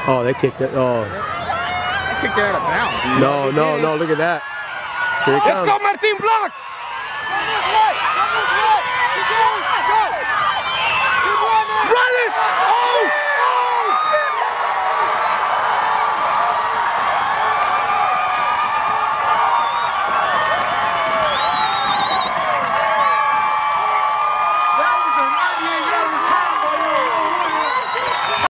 Oh, they kicked it. Oh. They kicked it out of bounds. No, no, no, look at that. Here it Let's comes. go, Martin, block! Run it!